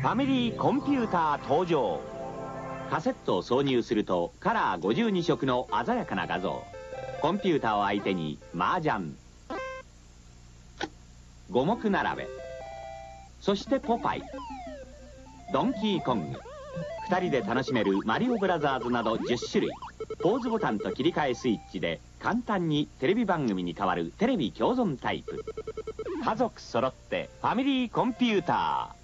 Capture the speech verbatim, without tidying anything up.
ファミリーコンピューター登場。カセットを挿入するとカラーごじゅうにしょくの鮮やかな画像。コンピューターを相手に麻雀、五目並べ、そしてポパイ、ドンキーコング、ふたりで楽しめるマリオブラザーズなどじゅっしゅるい。ポーズボタンと切り替えスイッチで簡単にテレビ番組に変わるテレビ共存タイプ。家族揃ってファミリーコンピューター。